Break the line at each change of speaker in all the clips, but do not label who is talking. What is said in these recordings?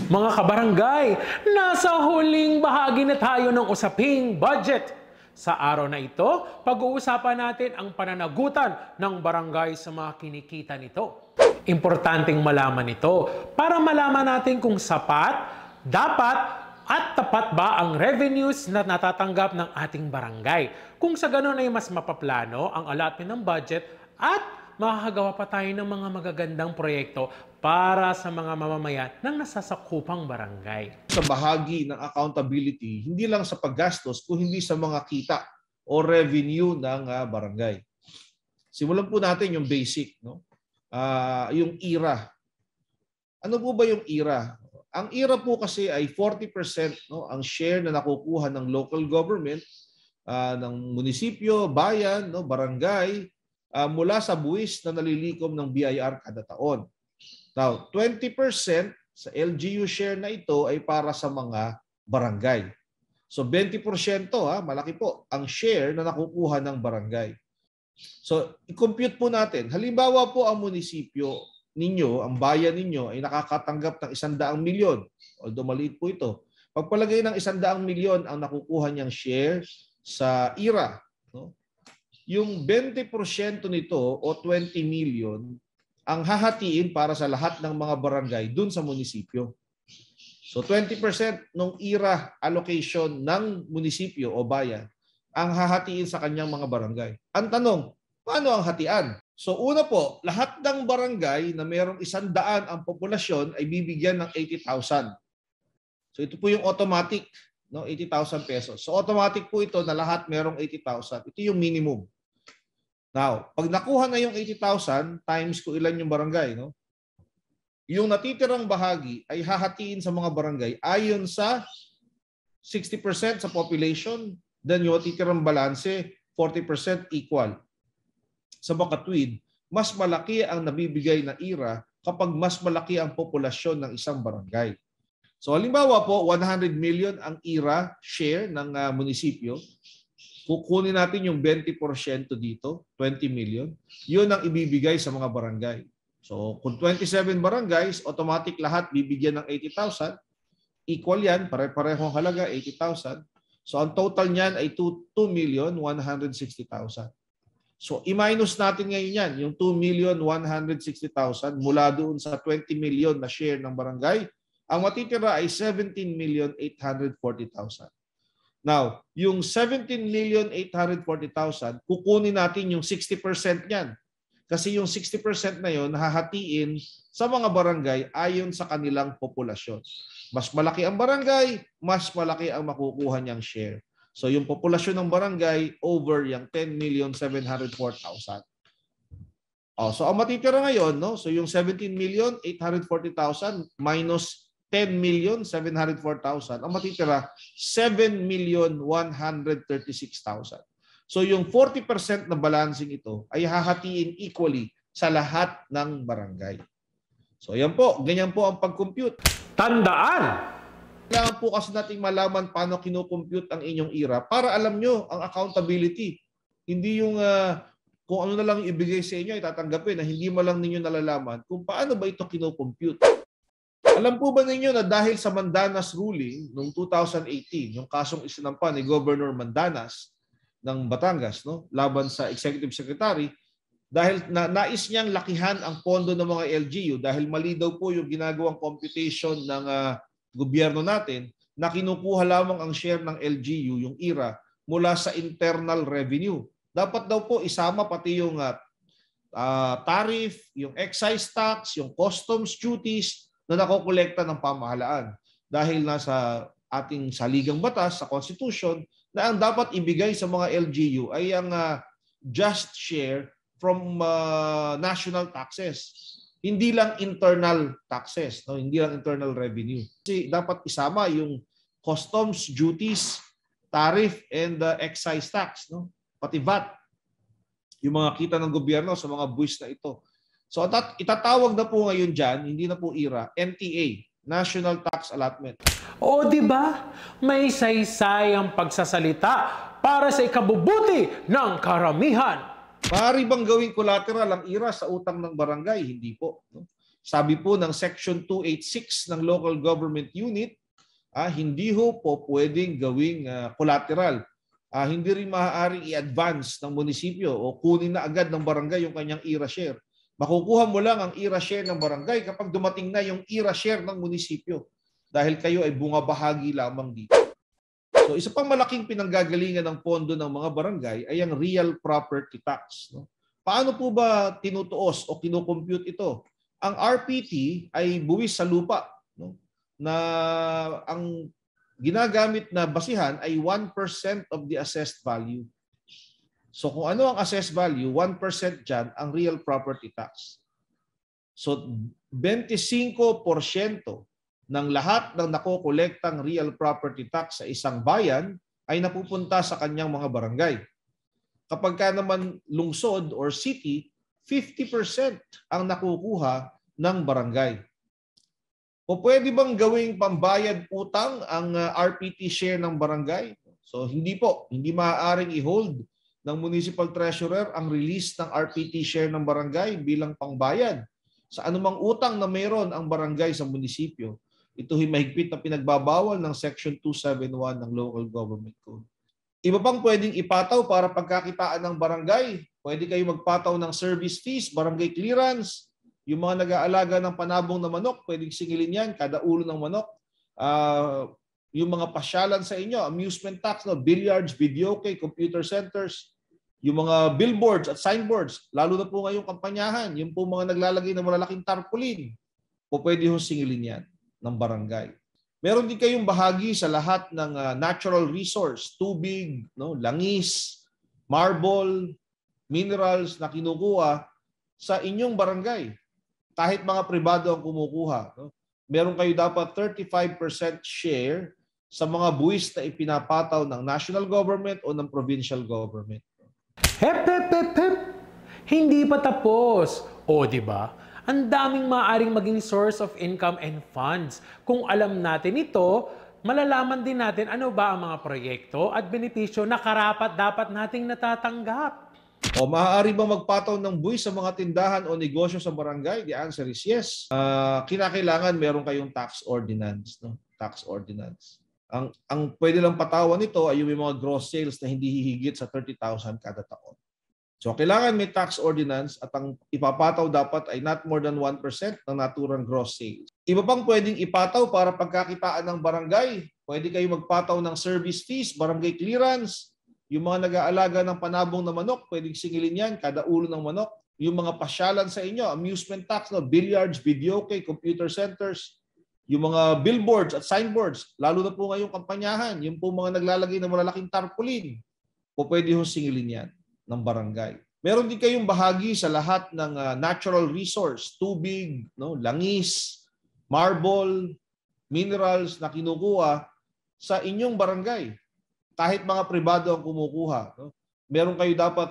Mga kabarangay, nasa huling bahagi na tayo ng usaping budget. Sa araw na ito, pag-uusapan natin ang pananagutan ng barangay sa mga kinikita nito. Importanteng malaman ito para malaman natin kung sapat, dapat, at tapat ba ang revenues na natatanggap ng ating barangay. Kung sa ganun ay mas mapaplano ang allotment ng budget at makakagawa pa tayo ng mga magagandang proyekto para sa mga mamamayan ng nasasakupang barangay.
Sa bahagi ng accountability, hindi lang sa paggastos, kundi sa mga kita o revenue ng barangay. Simulan po natin yung basic, no? Yung IRA. Ano po ba yung IRA? Ang IRA po kasi ay 40%, no, ang share na nakukuha ng local government, ng munisipyo, bayan, no, barangay, mula sa buwis na nalilikom ng BIR kada taon. Now, 20% sa LGU share na ito ay para sa mga barangay. So 20%, malaki po ang share na nakukuha ng barangay. So i-compute po natin. Halimbawa po ang munisipyo ninyo, ang bayan ninyo ay nakakatanggap ng 100 milyon. Although maliit po ito. Pagpalagay ng 100 milyon ang nakukuha niyang share sa IRA, no? Yung 20% nito o 20 million ang hahatiin para sa lahat ng mga barangay dun sa munisipyo. So 20% ng IRA allocation ng munisipyo o bayan ang hahatiin sa kanyang mga barangay. Ang tanong, paano ang hatian? So una po, lahat ng barangay na mayroong 100 ang populasyon ay bibigyan ng 80,000. So ito po yung automatic, no, 80,000 pesos. So automatic po ito na lahat mayroong 80,000. Ito yung minimum. Now, pag nakuha na yung 80,000 times kung ilan yung barangay, no? Yung natitirang bahagi ay hahatiin sa mga barangay ayon sa 60% sa population, then yung natitirang balanse, 40% equal. Sa makatwid, mas malaki ang nabibigay na IRA kapag mas malaki ang populasyon ng isang barangay. So halimbawa po, 100 million ang IRA share ng munisipyo. Kukunin natin yung 20% dito, 20 million. Yun ang ibibigay sa mga barangay. So kung 27 barangays, automatic lahat bibigyan ng 80,000. Equal yan, pare-parehong halaga, 80,000. So ang total niyan ay 2,160,000. So i-minus natin ngayon yan, yung 2,160,000 mula doon sa 20 million na share ng barangay. Ang matitira ay 17,840,000. Now, yung 17,840,000, kukunin natin yung 60% niyan. Kasi yung 60% na yon hahatiin sa mga barangay ayon sa kanilang populasyon. Mas malaki ang barangay, mas malaki ang makukuha niyang share. So yung populasyon ng barangay over yung 10,704,000. So ang matitira ngayon, no? So yung 17,840,000 minus 10,704,000, ang matitira 7,136,000. So yung 40% na balancing ito ay hahatiin equally sa lahat ng barangay. So yan po, ganyan po ang pag-compute.
Tandaan!
Kailangan po kasi nating malaman paano kinocompute ang inyong IRA para alam nyo ang accountability. Hindi yung kung ano na lang ibigay sa inyo ay tatanggapin na hindi mo lang ninyo nalalaman kung paano ba ito kinocompute. Alam po ba ninyo na dahil sa Mandanas ruling noong 2018, yung kasong isinampa ni Governor Mandanas ng Batangas, no, laban sa Executive Secretary, dahil nais niyang lakihan ang pondo ng mga LGU dahil mali daw po yung ginagawang computation ng gobyerno natin na kinukuha lamang ang share ng LGU, yung IRA, mula sa internal revenue. Dapat daw po isama pati yung tariff, yung excise tax, yung customs duties, na nakokolekta ng pamahalaan dahil nasa ating saligang batas sa Constitution na ang dapat ibigay sa mga LGU ay ang just share from national taxes. Hindi lang internal taxes, no? Hindi lang internal revenue. Kasi dapat isama yung customs duties, tariff, and excise tax, no? Pati VAT. Yung mga kita ng gobyerno sa mga buwis na ito. So itatawag na po ngayon dyan, hindi na po IRA, NTA, National Tax Allotment.
O di ba? May saysay ang pagsasalita para sa ikabubuti ng karamihan.
Maaari bang gawing collateral ang IRA sa utang ng barangay? Hindi po. No? Sabi po ng Section 286 ng Local Government Unit, hindi ho po pwedeng gawing collateral. Hindi rin maaaring i-advance ng munisipyo o kunin na agad ng barangay yung kanyang IRA share. Makukuha mo lang ang IRA share ng barangay kapag dumating na yung IRA share ng munisipyo dahil kayo ay bungabahagi lamang dito. So isa pang malaking pinanggagalingan ng pondo ng mga barangay ay ang real property tax. No? Paano po ba tinutuos o kinukompute ito? Ang RPT ay buwis sa lupa, no? Na ang ginagamit na basihan ay 1% of the assessed value. So kung ano ang assessed value, 1% dyan ang real property tax. So 25% ng lahat ng nakokolektang real property tax sa isang bayan ay napupunta sa kanyang mga barangay. Kapag ka naman lungsod or city, 50% ang nakukuha ng barangay. O pwede bang gawing pambayad utang ang RPT share ng barangay? So hindi po, hindi maaaring i-hold ng municipal treasurer ang release ng RPT share ng barangay bilang pangbayad sa anumang utang na mayroon ang barangay sa munisipyo. Ito ay mahigpit na pinagbabawal ng Section 271 ng Local Government Code. Iba pang pwedeng ipataw para pagkakitaan ng barangay. Pwede kayo magpataw ng service fees, barangay clearance. Yung mga nag-aalaga ng panabong na manok, pwedeng singilin yan, kada ulo ng manok. Yung mga pasyalan sa inyo, amusement tax, no? Billiards, videoke, computer centers, yung mga billboards at signboards, lalo na po ngayong kampanyahan, yung po mga naglalagay ng malalaking tarpaulin, po pwede ho singilin yan ng barangay. Meron din kayong bahagi sa lahat ng natural resource, tubig, no, langis, marble, minerals na kinukuha sa inyong barangay. Kahit mga pribado ang kumukuha. No? Meron kayo dapat 35% share sa mga buwis na ipinapataw ng national government o ng provincial government.
Hep, hep, hep, hep. Hindi pa tapos. O, di ba? Ang daming maaaring maging source of income and funds. Kung alam natin ito, malalaman din natin ano ba ang mga proyekto at benepisyo na karapat-dapat nating natatanggap.
O maaari ba magpataw ng buwis sa mga tindahan o negosyo sa barangay? The answer is yes. Kinakailangan meron kayong tax ordinance. No? Tax ordinance. Ang pwede lang patawan nito ay yung mga gross sales na hindi hihigit sa 30,000 kada taon. So kailangan may tax ordinance at ang ipapataw dapat ay not more than 1% ng naturang gross sales. Iba pang pwedeng ipataw para pagkakitaan ng barangay. Pwede kayo magpataw ng service fees, barangay clearance, yung mga nag-aalaga ng panabong na manok, pwedeng singilin yan, kada ulo ng manok. Yung mga pasyalan sa inyo, amusement tax, no? Billiards, videoke, computer centers, yung mga billboards at signboards, lalo na po ngayong kampanyahan, yung po mga naglalagay ng malalaking tarpaulin, po pwede ho singilin yan ng barangay. Meron din kayong bahagi sa lahat ng natural resource, tubig, no, langis, marble, minerals na kinukuha sa inyong barangay. Kahit mga pribado ang kumukuha. No? Meron kayo dapat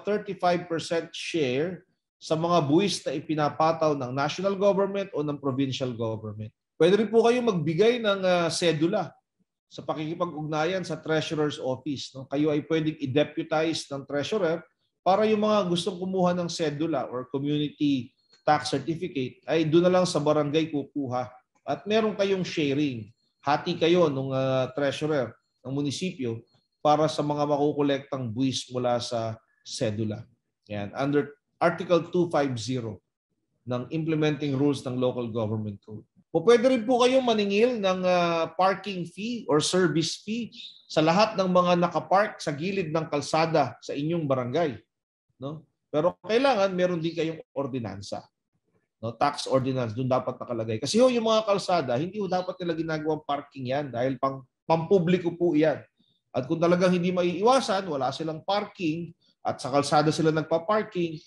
35% share sa mga buwis na ipinapataw ng national government o ng provincial government. Pwede rin po kayo magbigay ng sedula sa pakikipag-ugnayan sa treasurer's office. No? Kayo ay pwedeng i-deputize ng treasurer para yung mga gustong kumuha ng sedula or community tax certificate ay doon na lang sa barangay kukuha. At meron kayong sharing. Hati kayo ng treasurer ng munisipyo para sa mga makukolektang buwis mula sa sedula. Yan, under Article 250 ng Implementing Rules ng Local Government Code. O pwede rin po kayong maningil ng parking fee or service fee sa lahat ng mga nakapark sa gilid ng kalsada sa inyong barangay. No? Pero kailangan meron din kayong ordinansa. No? Tax ordinance, doon dapat nakalagay. Kasi yung mga kalsada, hindi dapat nila ginagawang parking yan dahil pampubliko po yan. At kung talagang hindi maiiwasan, wala silang parking at sa kalsada sila nagpa-parking,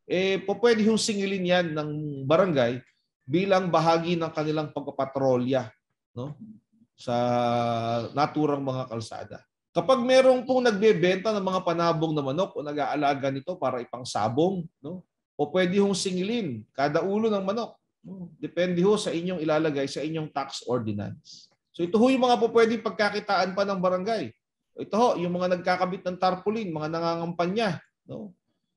pwede yung singilin yan ng barangay bilang bahagi ng kanilang pagpapatrolya, no? Sa naturang mga kalsada. Kapag merong pong nagbebenta ng mga panabong na manok o nag-aalaga nito para ipangsabong, no? O pwede hong singilin kada ulo ng manok. No? Depende ho sa inyong ilalagay sa inyong tax ordinance. So ito ho yung mga po pwedeng pagkakitaan pa ng barangay. Ito ho, yung mga nagkakabit ng tarpaulin, mga nangangampanya, no?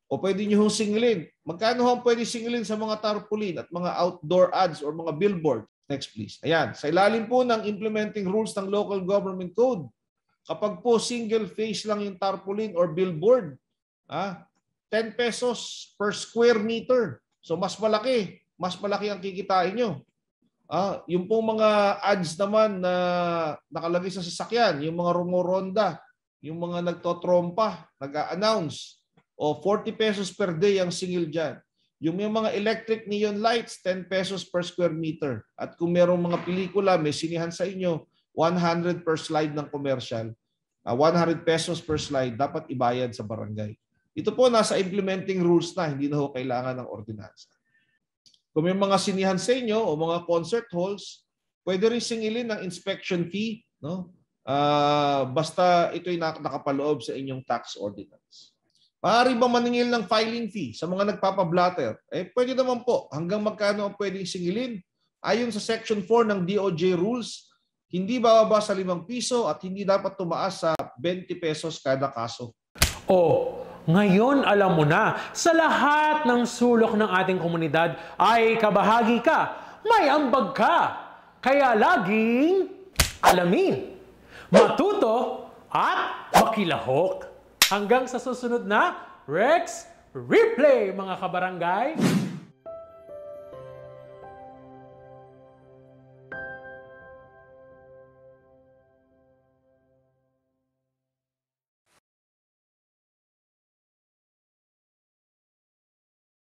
O pwede nyo hong singilin. Magkano hong pwede singilin sa mga tarpaulin at mga outdoor ads or mga billboard? Next please. Ayan. Sa ilalim po ng implementing rules ng Local Government Code, kapag po single face lang yung tarpaulin or billboard, 10 pesos per square meter. So mas malaki ang kikitain nyo. Yung pong mga ads naman na nakalagay sa sasakyan, yung mga rumoronda, yung mga nagtotrompa, nag-a-announce, o 40 pesos per day ang singil dyan. Yung may mga electric neon lights, 10 pesos per square meter. At kung merong mga pelikula, may sinihan sa inyo, 100 per slide ng commercial. 100 pesos per slide, dapat ibayad sa barangay. Ito po nasa implementing rules na, hindi na ho kailangan ng ordinansa. Kung may mga sinihan sa inyo o mga concert halls, pwede rin singilin ng inspection fee, no? Basta ito'y nakapaloob sa inyong tax ordinance. Maaari ba maningil ng filing fee sa mga nagpapablatter? Pwede naman po. Hanggang magkano ang pwedeng singilin? Ayon sa Section 4 ng DOJ rules, hindi bababa sa 5 piso at hindi dapat tumaas sa 20 pesos kada kaso.
Ngayon alam mo na, sa lahat ng sulok ng ating komunidad ay kabahagi ka, may ambag ka. Kaya laging alamin, matuto at makilahok. Hanggang sa susunod na Rex Replay mga kabarangay.